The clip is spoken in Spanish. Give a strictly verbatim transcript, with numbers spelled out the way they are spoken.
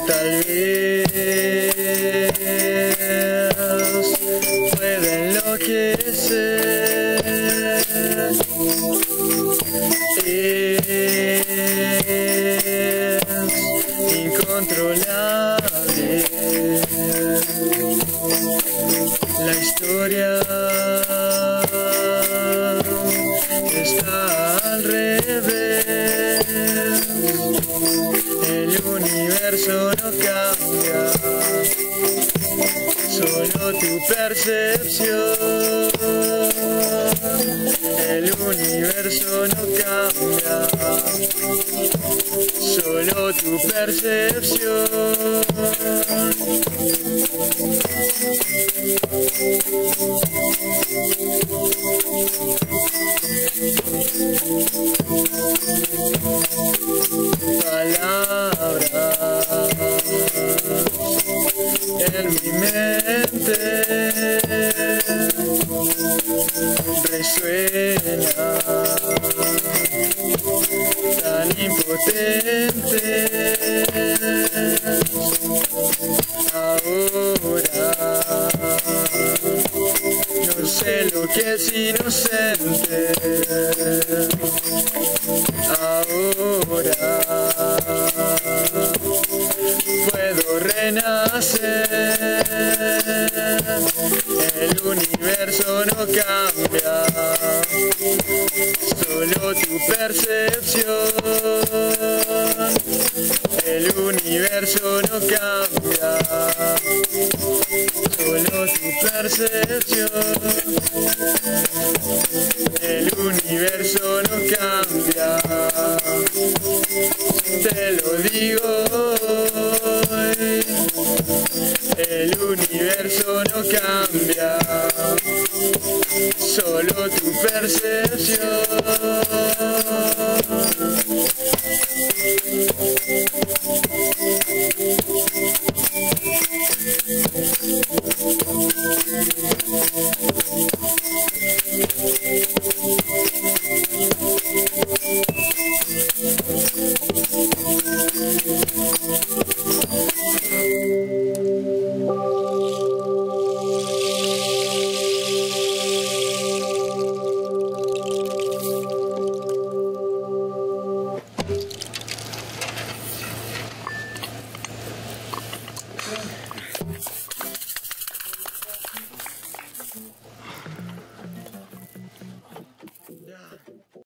Tal vez pueda enloquecer, es incontrolable. La historia está al revés. El universo no cambia, solo tu percepción. El universo no cambia, solo tu percepción. Palabras en mi mente resuenan tan impotentes. Ahora no sé lo que es inocente. Ahora puedo renacer. El universo no cambia, solo tu percepción. El universo no cambia, solo tu percepción. El universo no cambia, te lo digo hoy. El universo no cambia, solo tu percepción.